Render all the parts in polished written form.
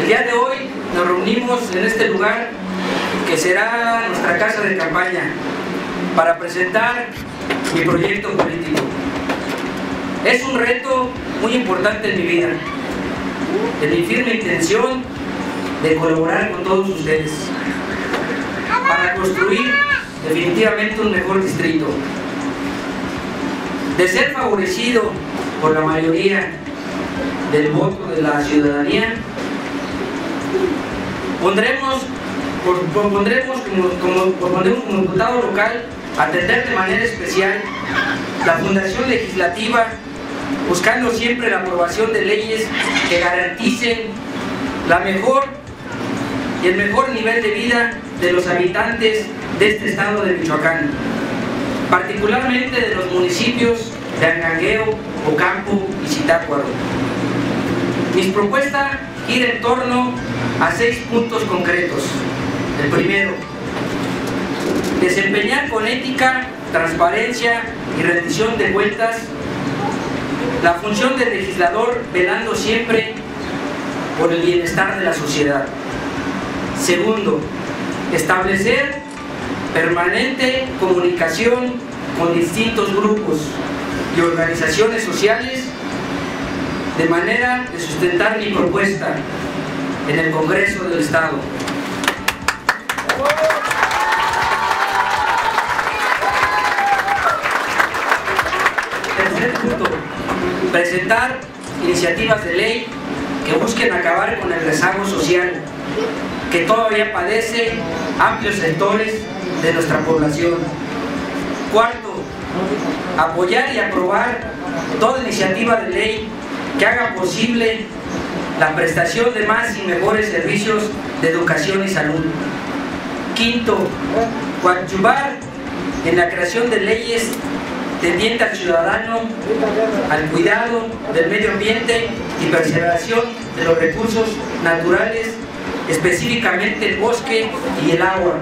El día de hoy nos reunimos en este lugar que será nuestra casa de campaña para presentar mi proyecto político. Es un reto muy importante en mi vida, de mi firme intención de colaborar con todos ustedes para construir definitivamente un mejor distrito, de ser favorecido por la mayoría del voto de la ciudadanía. Pondremos como diputado local atender de manera especial la fundación legislativa, buscando siempre la aprobación de leyes que garanticen el mejor nivel de vida de los habitantes de este estado de Michoacán, particularmente de los municipios de Angangueo, Ocampo y Zitácuaro. Mis propuestas giran en torno a 6 puntos concretos. El primero, desempeñar con ética, transparencia y rendición de cuentas la función del legislador, velando siempre por el bienestar de la sociedad. Segundo, establecer permanente comunicación con distintos grupos y organizaciones sociales de manera de sustentar mi propuesta en el Congreso del Estado. Tercer punto, presentar iniciativas de ley que busquen acabar con el rezago social que todavía padece amplios sectores de nuestra población. Cuarto, apoyar y aprobar toda iniciativa de ley que haga posible la prestación de más y mejores servicios de educación y salud. Quinto, coadyuvar en la creación de leyes tendientes al ciudadano, al cuidado del medio ambiente y preservación de los recursos naturales, específicamente el bosque y el agua.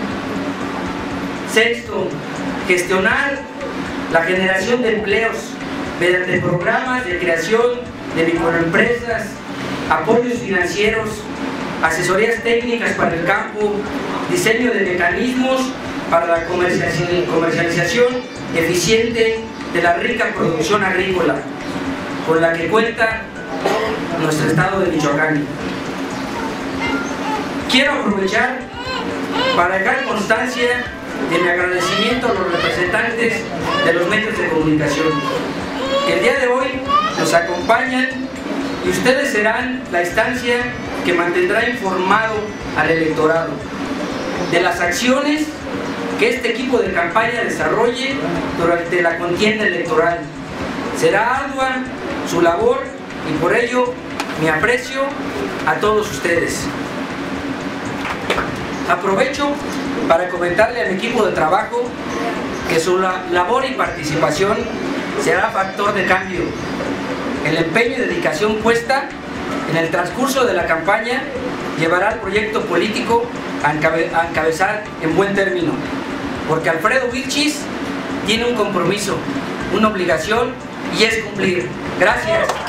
Sexto, gestionar la generación de empleos mediante programas de creación de microempresas, apoyos financieros, asesorías técnicas para el campo, diseño de mecanismos para la comercialización eficiente de la rica producción agrícola con la que cuenta nuestro estado de Michoacán. Quiero aprovechar para dejar constancia de mi agradecimiento a los representantes de los medios de comunicación que el día de hoy nos acompañan, y ustedes serán la instancia que mantendrá informado al electorado de las acciones que este equipo de campaña desarrolle durante la contienda electoral. Será ardua su labor y por ello mi aprecio a todos ustedes. Aprovecho para comentarle a mi equipo de trabajo que su labor y participación será factor de cambio. El empeño y dedicación puesta en el transcurso de la campaña llevará al proyecto político a encabezar en buen término, porque Alfredo Vilchis tiene un compromiso, una obligación, y es cumplir. Gracias.